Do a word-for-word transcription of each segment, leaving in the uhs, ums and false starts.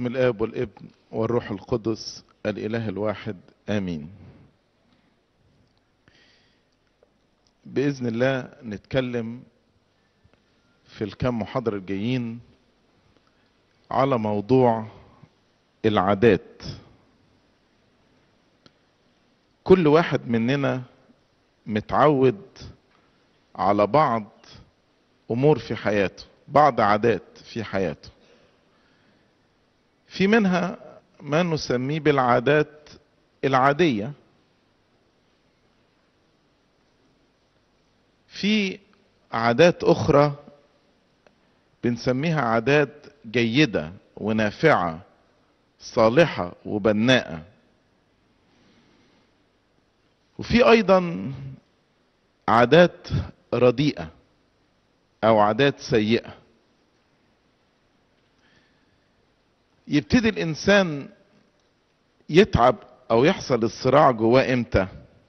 باسم الآب والابن والروح القدس الإله الواحد آمين. بإذن الله نتكلم في الكام محاضرة الجايين على موضوع العادات. كل واحد مننا متعود على بعض أمور في حياته، بعض عادات في حياته. في منها ما نسميه بالعادات العادية، في عادات أخرى بنسميها عادات جيدة ونافعة صالحة وبناءة، وفي أيضا عادات رديئة أو عادات سيئة. يبتدي الإنسان يتعب أو يحصل الصراع جواه إمتى؟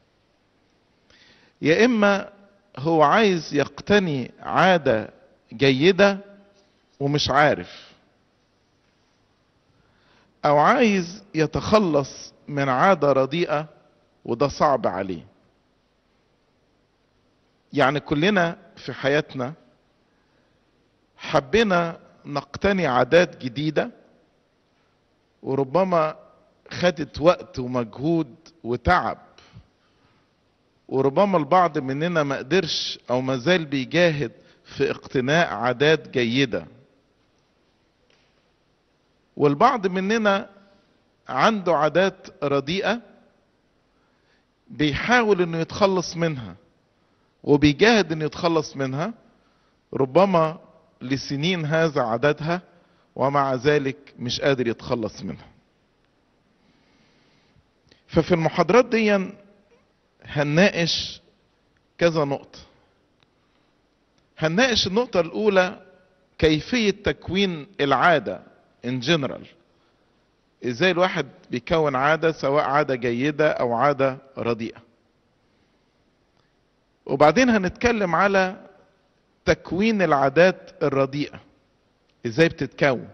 يا إما هو عايز يقتني عادة جيدة ومش عارف، أو عايز يتخلص من عادة رديئة وده صعب عليه. يعني كلنا في حياتنا حبينا نقتني عادات جديدة، وربما خدت وقت ومجهود وتعب، وربما البعض مننا ما قدرش او ما زال بيجاهد في اقتناء عادات جيدة، والبعض مننا عنده عادات رديئة بيحاول انه يتخلص منها وبيجاهد انه يتخلص منها، ربما لسنين هذا عددها ومع ذلك مش قادر يتخلص منها. ففي المحاضرات دي هنناقش كذا نقطة. هنناقش النقطة الأولى كيفية تكوين العادة in general، ازاي الواحد بيكون عادة، سواء عادة جيدة أو عادة رديئة. وبعدين هنتكلم على تكوين العادات الرديئة، ازاي بتتكون.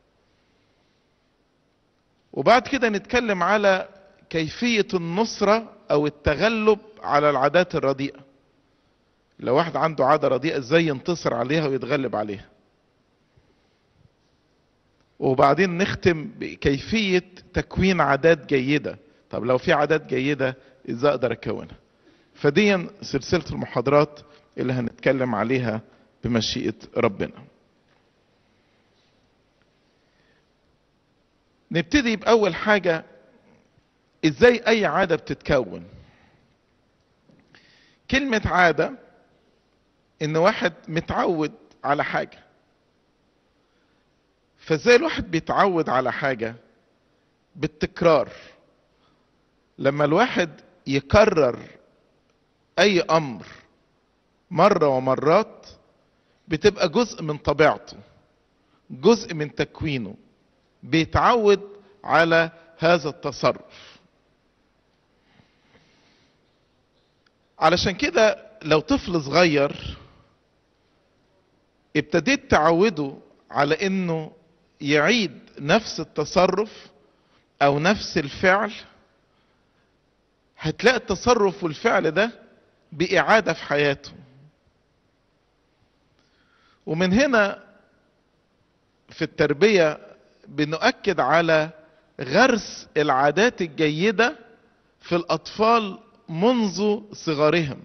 وبعد كده نتكلم على كيفية النصرة او التغلب على العادات الرديئة. لو واحد عنده عادة رديئة ازاي ينتصر عليها ويتغلب عليها. وبعدين نختم بكيفية تكوين عادات جيدة. طب لو في عادات جيدة ازاي اقدر اكونها؟ فدي سلسلة المحاضرات اللي هنتكلم عليها بمشيئة ربنا. نبتدي بأول حاجة، ازاي اي عادة بتتكون. كلمة عادة ان واحد متعود على حاجة. فازاي الواحد بيتعود على حاجة؟ بالتكرار. لما الواحد يكرر اي امر مرة ومرات بتبقى جزء من طبيعته، جزء من تكوينه، بيتعود على هذا التصرف. علشان كده لو طفل صغير ابتديت تعوده على انه يعيد نفس التصرف او نفس الفعل، هتلاقي التصرف والفعل ده بإعادة في حياته. ومن هنا في التربية بنؤكد على غرس العادات الجيدة في الأطفال منذ صغرهم.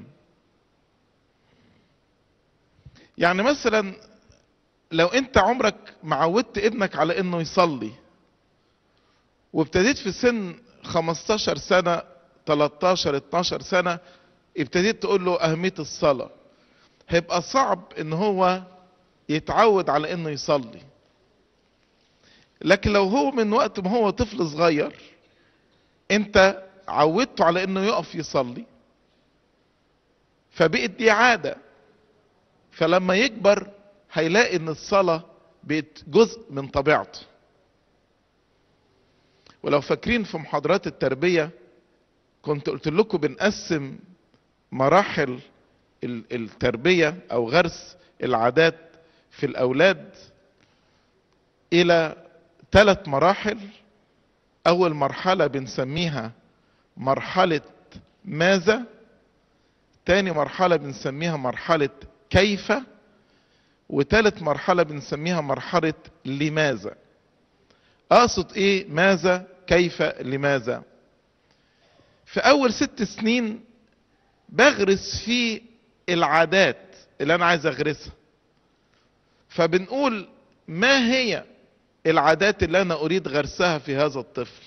يعني مثلا لو انت عمرك معودت ابنك على انه يصلي، وابتديت في سن خمستاشر سنة تلتاشر اتناشر سنة ابتديت تقول له اهمية الصلاة، هيبقى صعب ان هو يتعود على انه يصلي. لكن لو هو من وقت ما هو طفل صغير انت عودته على انه يقف يصلي، فبقت دي عادة، فلما يكبر هيلاقي ان الصلاة بقت جزء من طبيعته. ولو فاكرين في محاضرات التربية كنت قلت لكم بنقسم مراحل التربية او غرس العادات في الاولاد الى ثلاث مراحل. اول مرحلة بنسميها مرحلة ماذا، تاني مرحلة بنسميها مرحلة كيف، وتالت مرحلة بنسميها مرحلة لماذا. اقصد ايه ماذا كيف لماذا؟ في اول ست سنين بغرس في العادات اللي انا عايز اغرسها، فبنقول ما هي العادات اللي انا اريد غرسها في هذا الطفل.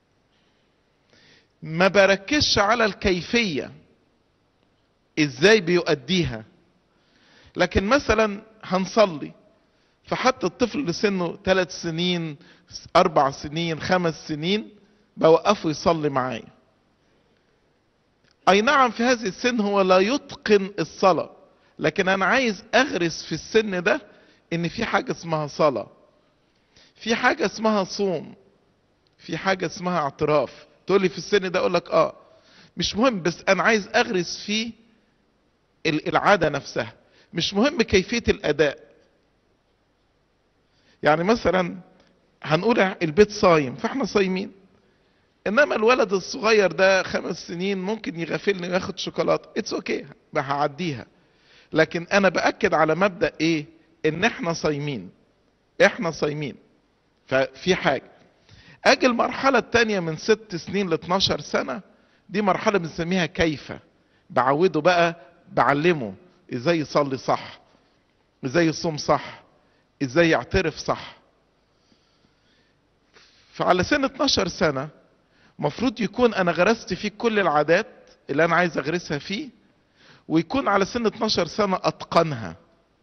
ما بركزش على الكيفية ازاي بيؤديها، لكن مثلا هنصلي، فحتى الطفل اللي سنه ثلاث سنين اربع سنين خمس سنين بوقفه يصلي معايا. اي نعم في هذه السن هو لا يتقن الصلاة، لكن انا عايز اغرس في السن ده ان في حاجة اسمها صلاة، في حاجة اسمها صوم، في حاجة اسمها اعتراف. تقول لي في السن ده اقول لك اه مش مهم، بس انا عايز اغرس في العادة نفسها، مش مهم كيفية الاداء. يعني مثلا هنقول البيت صايم فاحنا صايمين، انما الولد الصغير ده خمس سنين ممكن يغفلني وياخد شوكولاتة، اتس اوكي هعديها. لكن انا باكد على مبدأ ايه؟ ان احنا صايمين، احنا صايمين. ففي حاجة. اجي المرحلة التانية من ست سنين ل اتناشر سنة، دي مرحلة بنسميها كيف. بعوده بقى، بعلمه ازاي يصلي صح، ازاي يصوم صح، ازاي يعترف صح. فعلى سن اتناشر سنة مفروض يكون انا غرست فيه كل العادات اللي انا عايز اغرسها فيه، ويكون على سن اتناشر سنة اتقنها.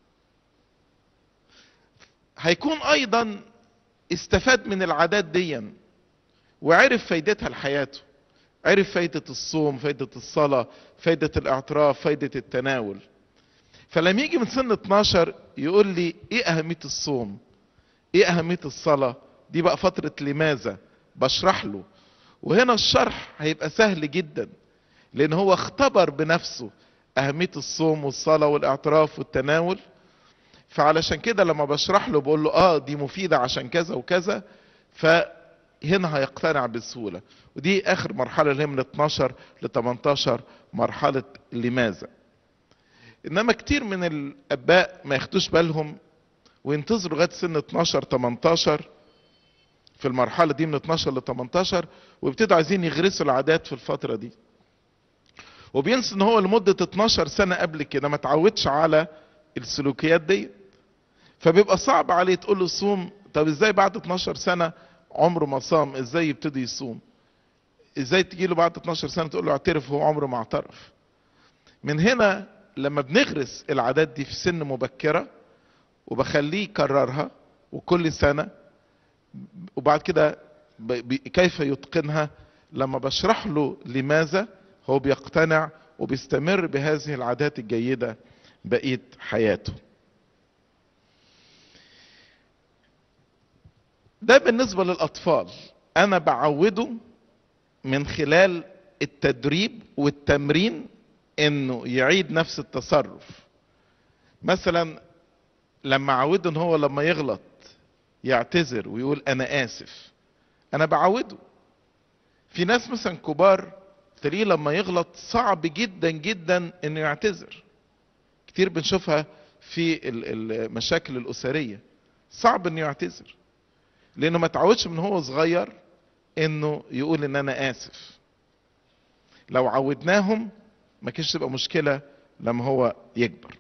هيكون ايضا استفاد من العادات دي وعرف فايدتها لحياته، عرف فايدة الصوم، فايدة الصلاة، فايدة الاعتراف، فايدة التناول. فلما يجي من سن اتناشر يقول لي ايه اهمية الصوم، ايه اهمية الصلاة، دي بقى فترة لماذا، بشرح له. وهنا الشرح هيبقى سهل جدا، لان هو اختبر بنفسه اهمية الصوم والصلاة والاعتراف والتناول. فعلشان كده لما بشرح له بقول له اه دي مفيدة عشان كذا وكذا، فهنا هيقتنع بسهولة. ودي اخر مرحلة اللي هي من اتناشر ل تمنتاشر، مرحلة لماذا. انما كتير من الاباء ما ياخدوش بالهم وينتظروا لغاية سن اتناشر تمنتاشر، في المرحلة دي من اتناشر ل تمنتاشر، ويبتدوا عايزين يغرسوا العادات في الفترة دي، وبينسوا ان هو لمدة اتناشر سنة قبل كده ما تعودش على السلوكيات دي. فبيبقى صعب عليه تقول له صوم، طب ازاي بعد اتناشر سنة عمره ما صام، ازاي يبتدي يصوم؟ ازاي تجي له بعد اتناشر سنة تقول له اعترف هو عمره ما اعترف؟ من هنا لما بنغرس العادات دي في سن مبكرة وبخليه يكررها وكل سنة، وبعد كده كيف يتقنها، لما بشرح له لماذا هو بيقتنع وبيستمر بهذه العادات الجيدة بقية حياته. ده بالنسبة للأطفال، أنا بعوده من خلال التدريب والتمرين إنه يعيد نفس التصرف. مثلا لما أعوده إن هو لما يغلط يعتذر ويقول أنا آسف، أنا بعوده. في ناس مثلا كبار تلاقيه لما يغلط صعب جدا جدا إنه يعتذر. كتير بنشوفها في المشاكل الأسرية، صعب إنه يعتذر لانه ما تعودش من هو صغير انه يقول ان انا اسف. لو عودناهم ما كانش تبقى مشكلة لما هو يكبر.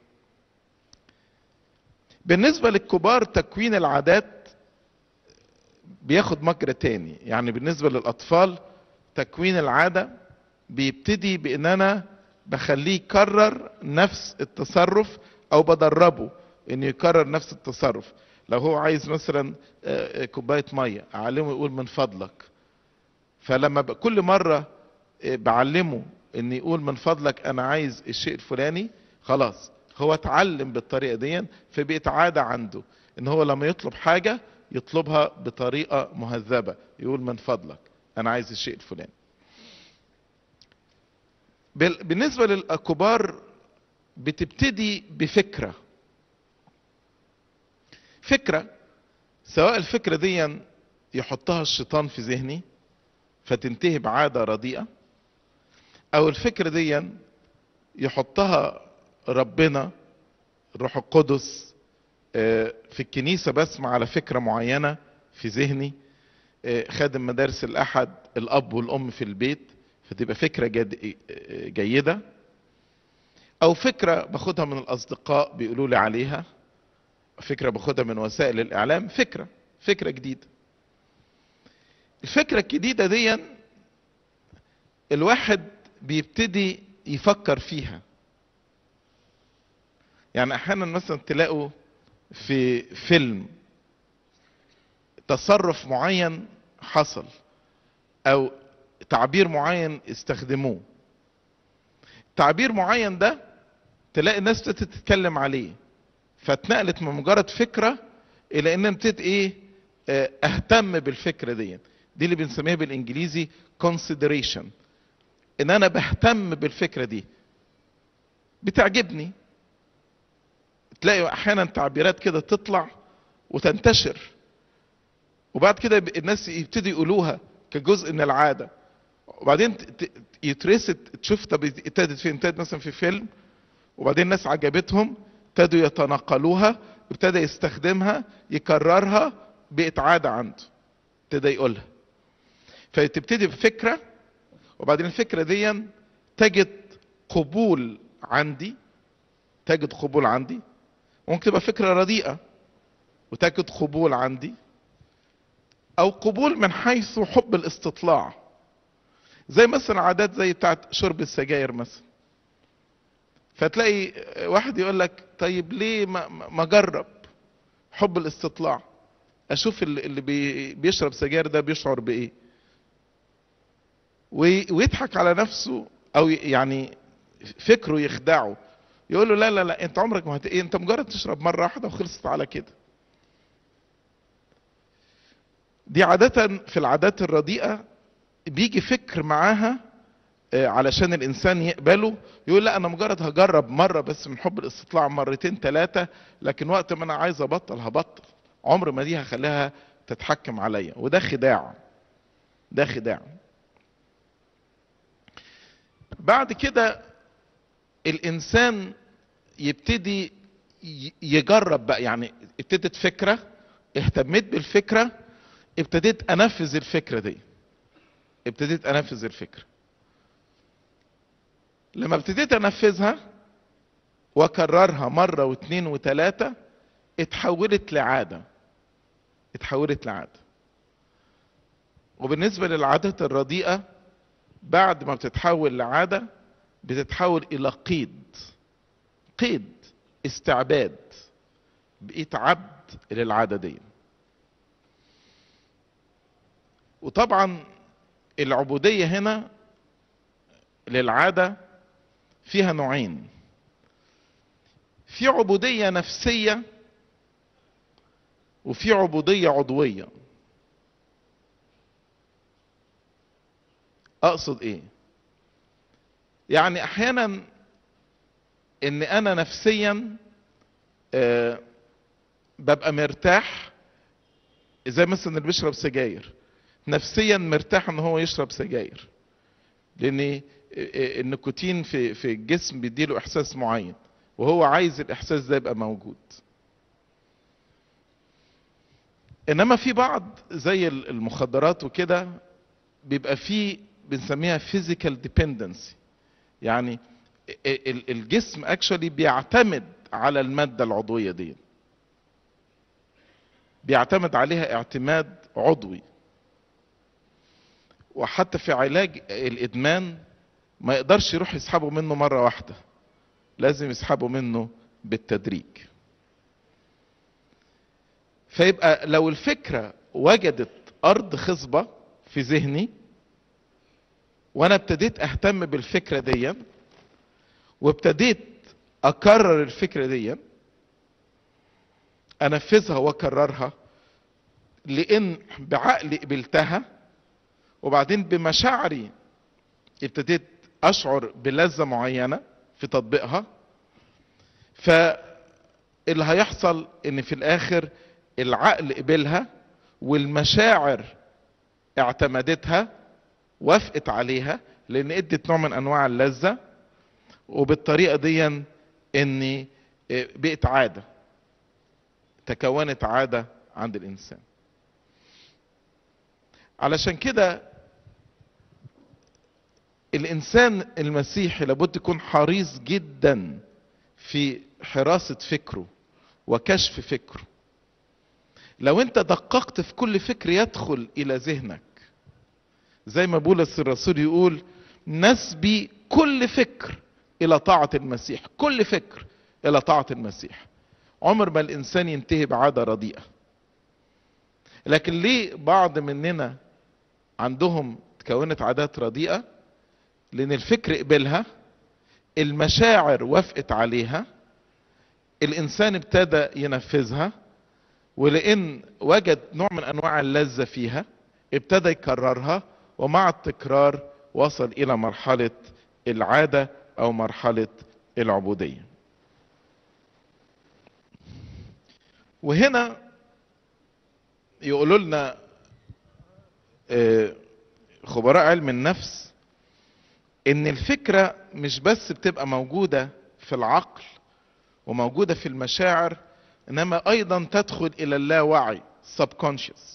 بالنسبة للكبار تكوين العادات بياخد مجرى تاني. يعني بالنسبة للاطفال تكوين العادة بيبتدي بان انا بخليه يكرر نفس التصرف او بدربه انه يكرر نفس التصرف. لو هو عايز مثلا كوباية مية اعلمه يقول من فضلك، فلما كل مرة بعلمه ان يقول من فضلك انا عايز الشيء الفلاني، خلاص هو اتعلم بالطريقة دي، فبقت عادة عنده ان هو لما يطلب حاجة يطلبها بطريقة مهذبة، يقول من فضلك انا عايز الشيء الفلاني. بالنسبة للكبار بتبتدي بفكرة، فكرة سواء الفكرة دي يحطها الشيطان في ذهني فتنتهي بعادة رديئة، او الفكرة دي يحطها ربنا الروح القدس في الكنيسة بسمع على فكرة معينة في ذهني، خادم مدارس الأحد الأب والأم في البيت فتبقى فكرة جيدة، أو فكرة باخدها من الأصدقاء بيقولوا لي عليها، فكرة باخدها من وسائل الإعلام، فكرة فكرة جديدة. الفكرة الجديدة دي الواحد بيبتدي يفكر فيها. يعني أحيانا مثلا تلاقوا في فيلم تصرف معين حصل او تعبير معين استخدموه، تعبير معين ده تلاقي الناس تتكلم عليه، فاتنقلت من مجرد فكرة الى ان ابتدت ايه اهتم بالفكرة دي. دي اللي بنسميها بالانجليزي consideration، ان انا بهتم بالفكرة دي بتعجبني. تلاقي احيانا تعبيرات كده تطلع وتنتشر، وبعد كده الناس يبتدوا يقولوها كجزء من العاده، وبعدين يترست تشوف طب ابتدت فين، ابتدت مثلا في فيلم وبعدين الناس عجبتهم ابتدوا يتناقلوها، ابتدى يستخدمها يكررها، بقت عاده عنده ابتدى يقولها. فتبتدي بفكره وبعدين الفكره دي تجد قبول عندي، تجد قبول عندي، ممكن تبقى فكره رديئه وتجد قبول عندي، او قبول من حيث حب الاستطلاع، زي مثلا عادات زي بتاعت شرب السجاير مثلا. فتلاقي واحد يقول لك طيب ليه ما اجرب حب الاستطلاع، اشوف اللي بيشرب سجاير ده بيشعر بايه، ويضحك على نفسه، او يعني فكره يخدعه، يقول له لا لا لا انت عمرك ما هت... انت مجرد تشرب مره واحده وخلصت على كده. دي عادة في العادات الرديئة بيجي فكر معاها علشان الانسان يقبله، يقول لا انا مجرد هجرب مرة بس من حب الاستطلاع، مرتين ثلاثة، لكن وقت ما انا عايز ابطل هبطل، عمر ما دي هخليها تتحكم عليا. وده خداع، ده خداع. بعد كده الانسان يبتدي يجرب بقى، يعني ابتدت فكرة، اهتميت بالفكرة، ابتديت انفذ الفكرة دي، ابتديت انفذ الفكرة. لما ابتديت انفذها واكررها مرة واثنين وثلاثة اتحولت لعادة، اتحولت لعادة. وبالنسبة للعادات الرديئة بعد ما بتتحول لعادة بتتحول الى قيد، قيد استعباد، بقيت عبد للعادة دي. وطبعا العبودية هنا للعادة فيها نوعين، في عبودية نفسية وفي عبودية عضوية. اقصد ايه؟ يعني احيانا ان انا نفسيا أه ببقى مرتاح، زي مثلا اللي بيشرب سجاير نفسيا مرتاح ان هو يشرب سجاير، لان النيكوتين في في الجسم بيديله احساس معين وهو عايز الاحساس ده يبقى موجود. انما في بعض زي المخدرات وكده بيبقى فيه بنسميها physical dependency، يعني الجسم اكشولي بيعتمد على المادة العضوية دي، بيعتمد عليها اعتماد عضوي. وحتى في علاج الادمان ما يقدرش يروح يسحبه منه مرة واحدة، لازم يسحبه منه بالتدريج. فيبقى لو الفكرة وجدت ارض خصبة في ذهني وانا ابتديت اهتم بالفكرة دي وابتديت اكرر الفكرة دي، انفذها واكررها، لان بعقلي قبلتها وبعدين بمشاعري ابتديت اشعر بلذة معينة في تطبيقها، فاللي هيحصل ان في الاخر العقل قبلها والمشاعر اعتمدتها، وافقت عليها لان ادت نوع من انواع اللذة، وبالطريقة دي ان بقت عادة، تكونت عادة عند الانسان. علشان كده الانسان المسيحي لابد يكون حريص جدا في حراسة فكره وكشف فكره. لو انت دققت في كل فكر يدخل الى ذهنك، زي ما بولس الرسول يقول نسبي كل فكر الى طاعة المسيح، كل فكر الى طاعة المسيح. عمر ما الانسان ينتهي بعادة رديئة. لكن ليه بعض مننا عندهم تكونت عادات رديئة؟ لان الفكر قبلها، المشاعر وافقت عليها، الانسان ابتدى ينفذها، ولان وجد نوع من انواع اللذة فيها ابتدى يكررها، ومع التكرار وصل الى مرحلة العادة او مرحلة العبودية. وهنا يقولوا لنا خبراء علم النفس ان الفكرة مش بس بتبقى موجودة في العقل وموجودة في المشاعر، انما ايضا تدخل الى اللاوعي subconscious.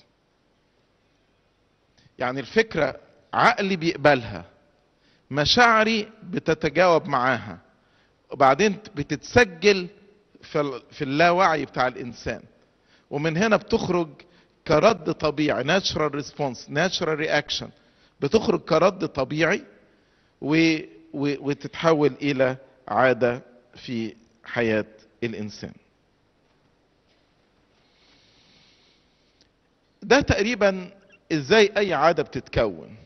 يعني الفكرة عقلي بيقبلها، مشاعري بتتجاوب معاها، وبعدين بتتسجل في اللاوعي بتاع الانسان، ومن هنا بتخرج كرد طبيعي natural response natural reaction، بتخرج كرد طبيعي و... و... وتتحول الى عادة في حياة الانسان. ده تقريبا ازاي اي عادة بتتكون.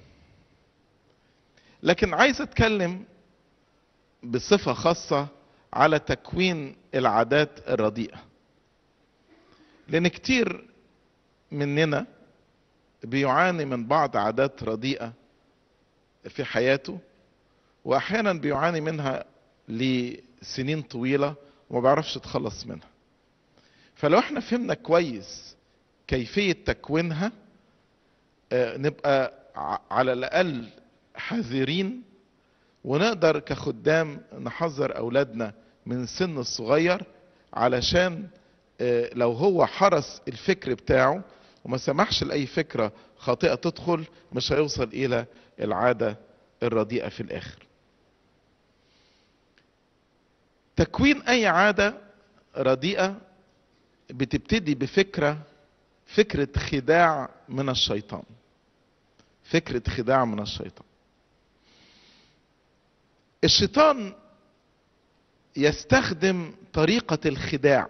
لكن عايز اتكلم بصفة خاصة على تكوين العادات الرديئة، لان كتير مننا بيعاني من بعض عادات رديئة في حياته، واحيانا بيعاني منها لسنين طويلة وما بيعرفش يتخلص منها. فلو احنا فهمنا كويس كيفية تكوينها نبقى على الاقل حذرين، ونقدر كخدام نحذر اولادنا من السن الصغير، علشان لو هو حرس الفكر بتاعه وما سمحش لاي فكرة خاطئة تدخل، مش هيوصل الى العادة الرديئة في الاخر. تكوين اي عادة رديئة بتبتدي بفكرة، فكرة خداع من الشيطان، فكرة خداع من الشيطان. الشيطان يستخدم طريقة الخداع،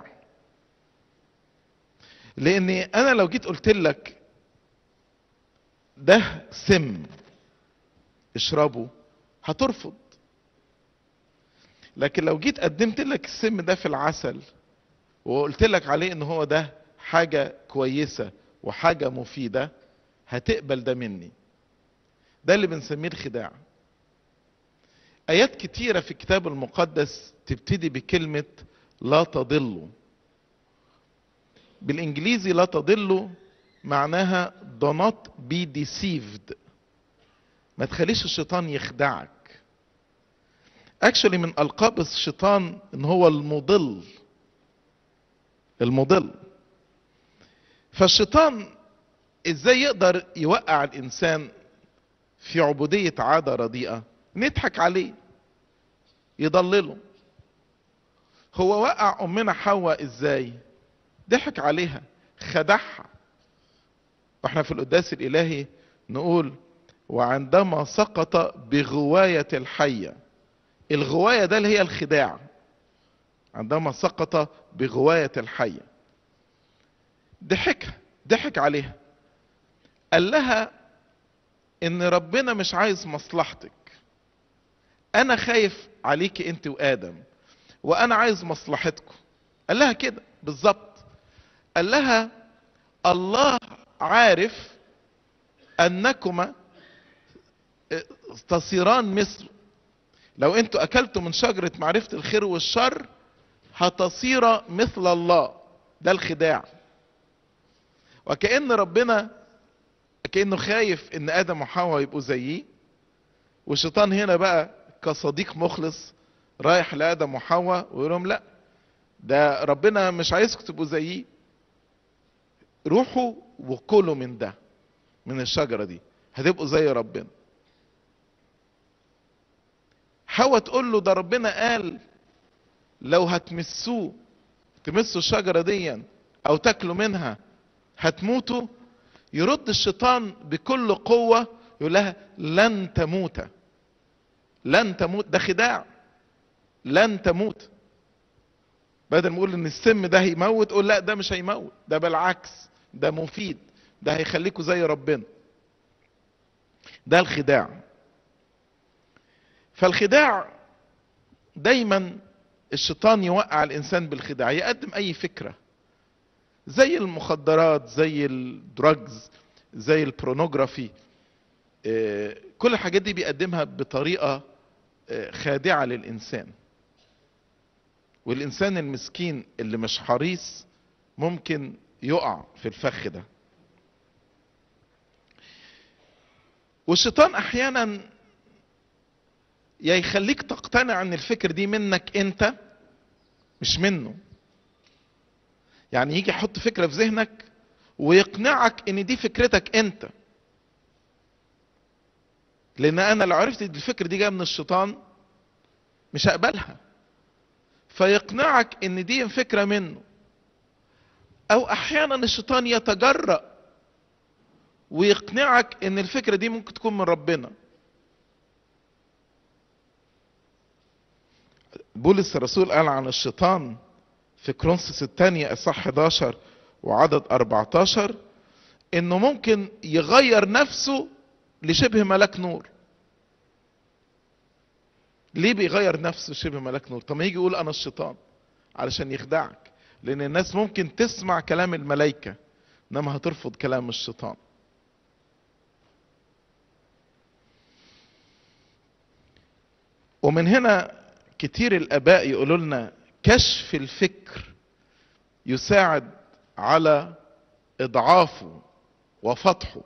لاني انا لو جيت قلت لك ده سم اشربه هترفض، لكن لو جيت قدمت لك السم ده في العسل وقلت لك عليه ان هو ده حاجة كويسة وحاجة مفيدة هتقبل ده مني. ده اللي بنسميه الخداع. ايات كتيرة في الكتاب المقدس تبتدي بكلمة لا تضلوا. بالانجليزي لا تضلوا معناها do not be deceived، ما تخليش الشيطان يخدعك. actually من القاب الشيطان ان هو المضل، المضل. فالشيطان ازاي يقدر يوقع الانسان في عبودية عادة رديئة؟ نضحك عليه، يضلله. هو وقع امنا حواء ازاي؟ ضحك عليها، خدعها. واحنا في القداس الالهي نقول وعندما سقط بغواية الحية. الغواية ده اللي هي الخداع. عندما سقط بغواية الحية ضحكها، ضحك عليها، قال لها ان ربنا مش عايز مصلحتك، انا خايف عليك انت وادم، وانا عايز مصلحتكم. قال لها كده بالظبط. قال لها الله عارف انكما تصيران مثل، لو انتوا اكلتوا من شجرة معرفة الخير والشر هتصير مثل الله. ده الخداع. وكأن ربنا كأنه خايف ان ادم وحواء يبقوا زيه، والشيطان هنا بقى كصديق مخلص رايح لادم وحواء ويقول لهم لا، ده ربنا مش عايزكم تبقوا زيه، روحوا وكلوا من ده، من الشجرة دي، هتبقوا زي ربنا. حواء تقول له ده ربنا قال لو هتمسوه، تمسوا الشجرة دي او تاكلوا منها هتموتوا. يرد الشيطان بكل قوة يقول لها لن تموت، لن تموت، ده خداع، لن تموت. بدل ما يقول ان السم ده هيموت، قول لا ده مش هيموت، ده بالعكس ده مفيد، ده هيخليكوا زي ربنا. ده الخداع. فالخداع دايما الشيطان يوقع الانسان بالخداع، يقدم اي فكرة زي المخدرات، زي الدراجز، زي البرونوجرافي، كل الحاجات دي بيقدمها بطريقة خادعة للإنسان. والإنسان المسكين اللي مش حريص ممكن يقع في الفخ ده. والشيطان أحيانا يا يخليك تقتنع ان الفكر دي منك انت مش منه. يعني يجي يحط فكرة في ذهنك ويقنعك ان دي فكرتك انت، لان انا لو عرفت الفكرة دي جاية من الشيطان مش هقبلها، فيقنعك ان دي فكرة منه. او احيانا الشيطان يتجرأ ويقنعك ان الفكرة دي ممكن تكون من ربنا. بولس الرسول قال عن الشيطان في كورنثوس الثانية اصحاح احداشر وعدد اربعتاشر انه ممكن يغير نفسه لشبه ملاك نور. ليه بيغير نفسه شبه ملاك نور؟ طب ما يجي يقول انا الشيطان، علشان يخدعك، لان الناس ممكن تسمع كلام الملائكة انما هترفض كلام الشيطان. ومن هنا كتير الاباء يقولوا لنا كشف الفكر يساعد على اضعافه وفتحه.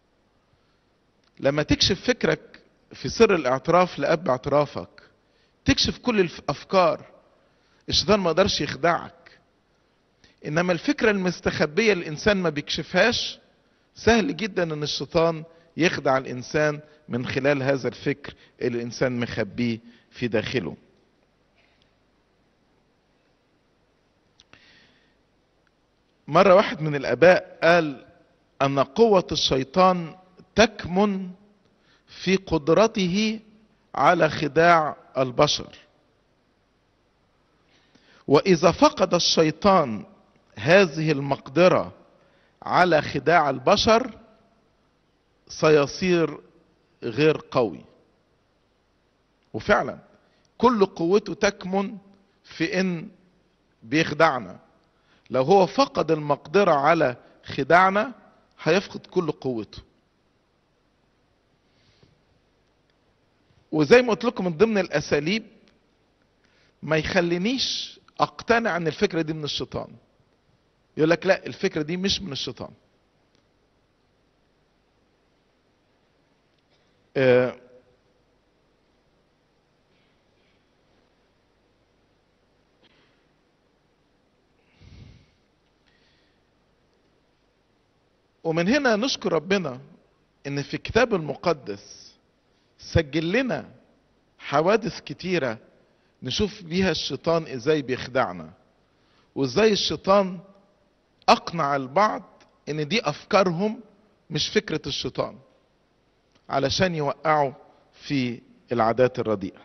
لما تكشف فكرك في سر الاعتراف لاب اعترافك، تكشف كل الافكار، الشيطان ما قدرش يخدعك. انما الفكرة المستخبية الانسان ما بيكشفهاش، سهل جدا ان الشيطان يخدع الانسان من خلال هذا الفكر اللي الانسان مخبيه في داخله. مرة واحد من الاباء قال ان قوة الشيطان تكمن في قدرته على خداع البشر، واذا فقد الشيطان هذه المقدرة على خداع البشر سيصير غير قوي. وفعلا كل قوته تكمن في ان بيخدعنا. لو هو فقد المقدرة على خداعنا هيفقد كل قوته. وزي ما قلت لكم من ضمن الاساليب ما يخلينيش اقتنع ان الفكرة دي من الشيطان، يقول لك لا الفكرة دي مش من الشيطان. آه ومن هنا نشكر ربنا ان في الكتاب المقدس سجل لنا حوادث كتيرة نشوف بيها الشيطان ازاي بيخدعنا، وازاي الشيطان اقنع البعض ان دي افكارهم مش فكرة الشيطان، علشان يوقعوا في العادات الرديئة.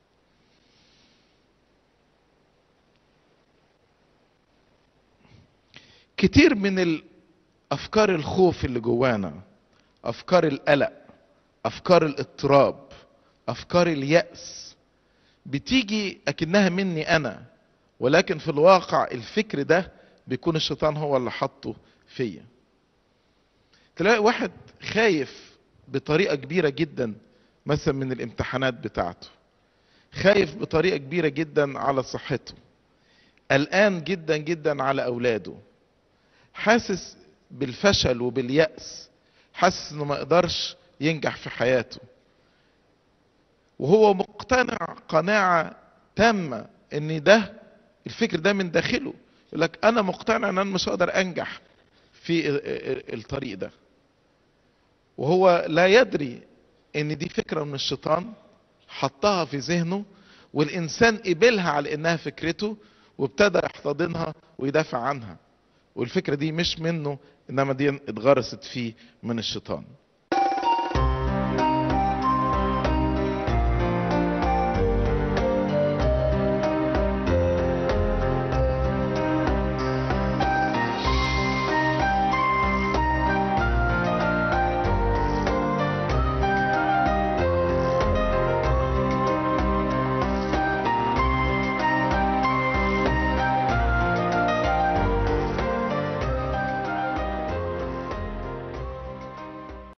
كتير من افكار الخوف اللي جوانا، افكار القلق، افكار الاضطراب، افكار اليأس، بتيجي اكنها مني انا، ولكن في الواقع الفكر ده بيكون الشيطان هو اللي حطه فيا. تلاقي واحد خايف بطريقة كبيرة جدا مثلا من الامتحانات بتاعته، خايف بطريقة كبيرة جدا على صحته، قلقان جدا جدا على اولاده، حاسس بالفشل وباليأس، حاسس انه ما يقدرش ينجح في حياته، وهو مقتنع قناعة تامة ان ده الفكر ده من داخله، يقول لك انا مقتنع ان انا مش هقدر انجح في الطريق ده، وهو لا يدري ان دي فكرة من الشيطان حطها في ذهنه، والانسان قبلها على انها فكرته وابتدى يحتضنها ويدافع عنها، والفكرة دي مش منه انما دي اتغرست فيه من الشيطان.